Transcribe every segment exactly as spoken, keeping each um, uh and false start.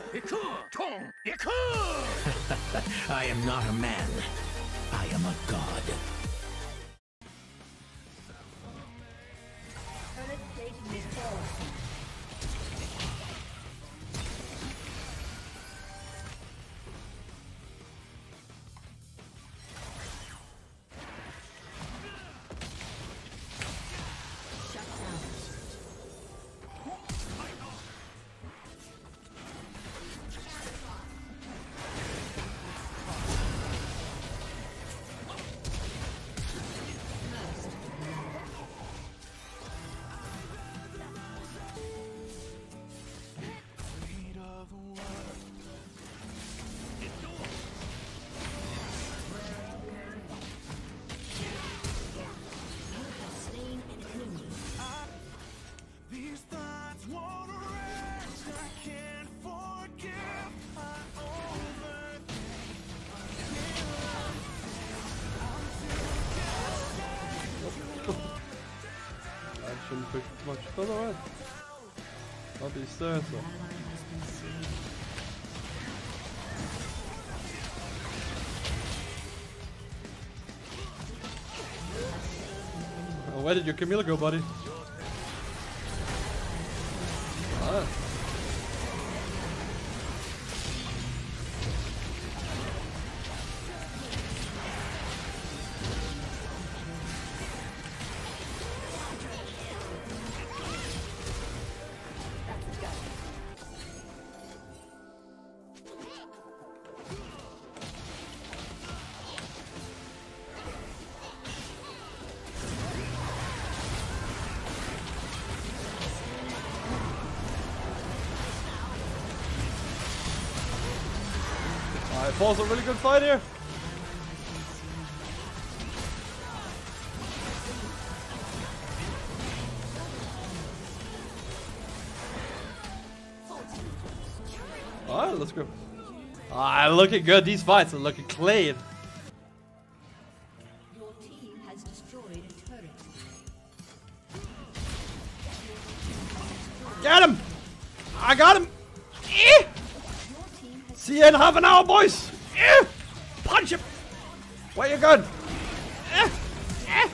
I am not a man. I am a god. Turret plating will fall soon. Shouldn't push much further away. Not these stairs though. Oh, where did your Camilla go, buddy? Ah. Alright, Paul's a really good fight here. Alright, let's go. Ah, looking good. These fights are looking clean. Your team has destroyed a turret. Get him! I got him! Eh! See you in half an hour, boys! Eh! Punch him! Where you going? Eh! Eh!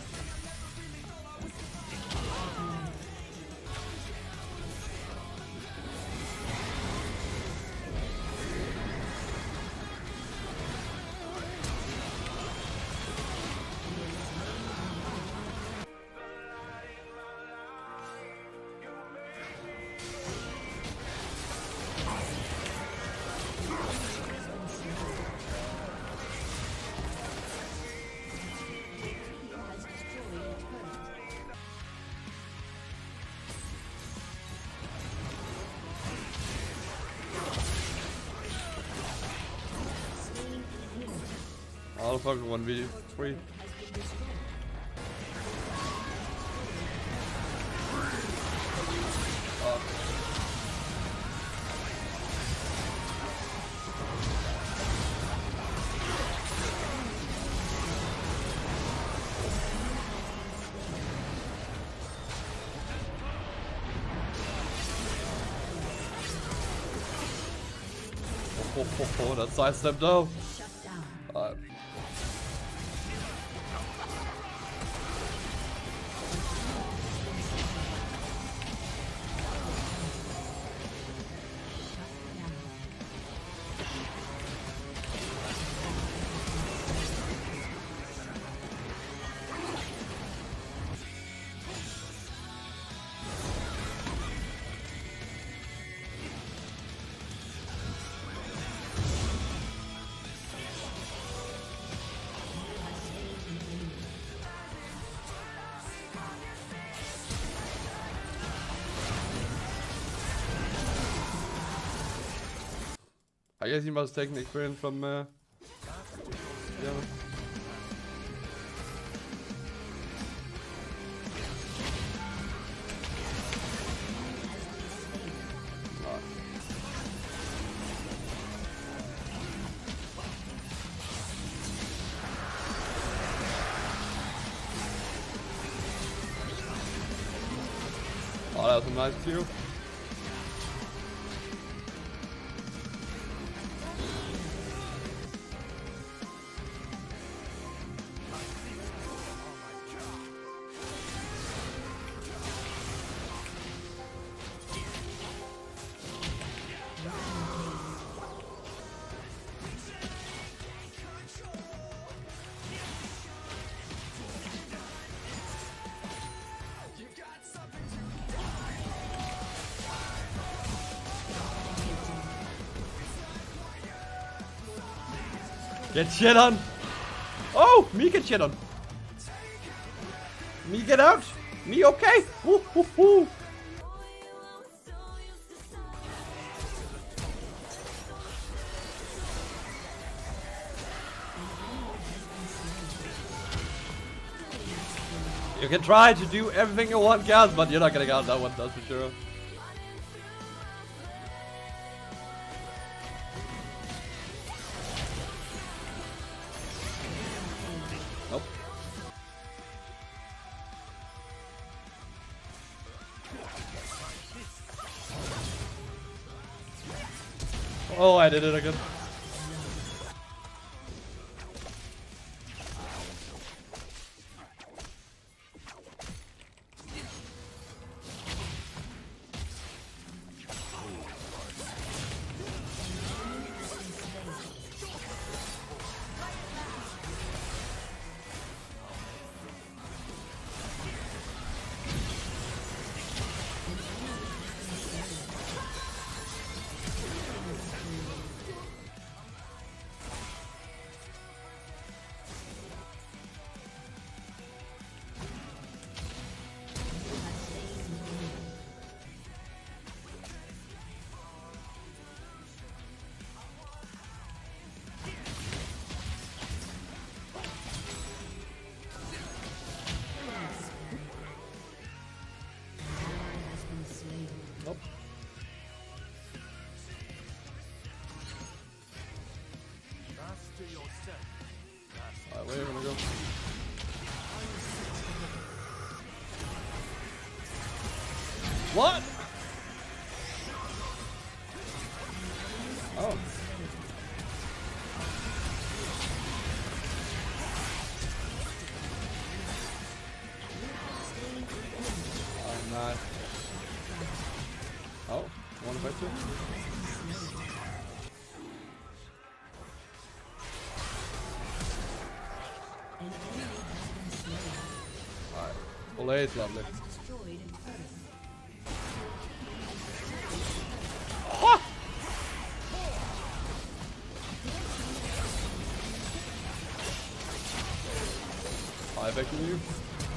I'll fucking one v three. Uh. Oh, oh, oh, oh, that sidestep though. Uh, I guess he must take the experience from uh, yeah. Oh, that was a nice kill. Get shit on. Oh, me get shit on. Me get out. Me okay. Woo, woo, woo. You can try to do everything you want, guys, but you're not gonna get out that one, that's for sure. Nope. Oh, I did it again. Nope. Alright, where are we gonna go? What? Oh. Oh, nice. Oh, one fight two. Alright, Olay is lovely. Oh! I back to you.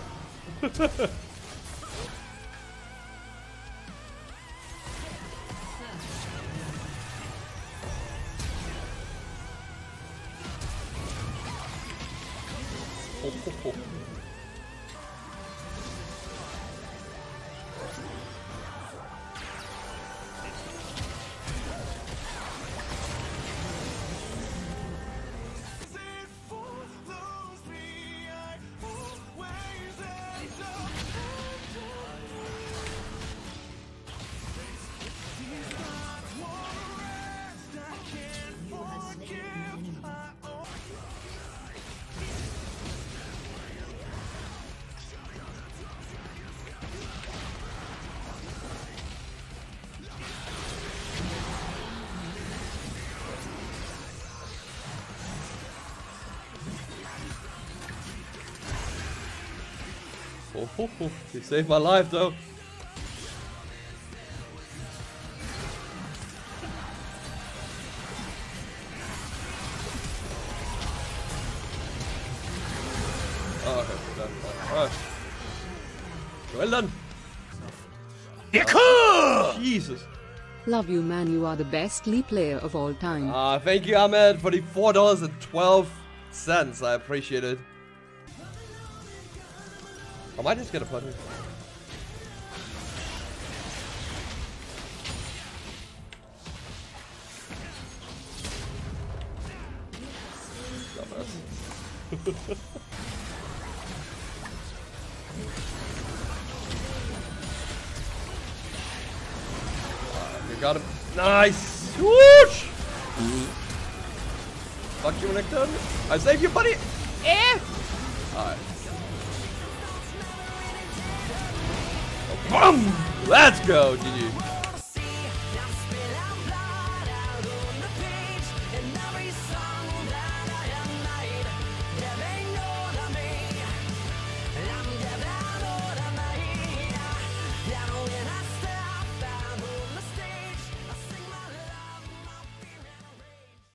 Oh, oh, oh. Oh, oh, oh, he saved my life though. Oh, okay, done. Alright. Well done. Jesus. Love you, man. You are the best League player of all time. Ah, uh, thank you, Ahmed, for the four dollars and twelve cents. I appreciate it. I might just get a putter. You got him. Nice. Whoosh. Fuck you, Nectar. I saved you, buddy. Eh. Alright. Boom! Let's go, G G.